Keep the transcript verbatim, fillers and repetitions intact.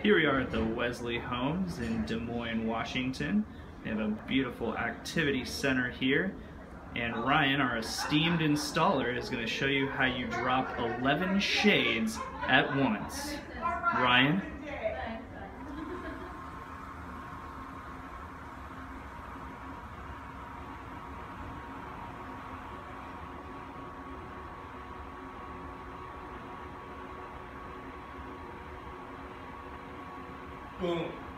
Here we are at the Wesley Homes in Des Moines, Washington. We have a beautiful activity center here. And Ryan, our esteemed installer, is going to show you how you drop eleven shades at once. Ryan? Boom.